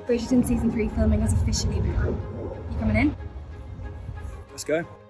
Bridgerton season 3 filming has officially begun. You coming in? Let's go.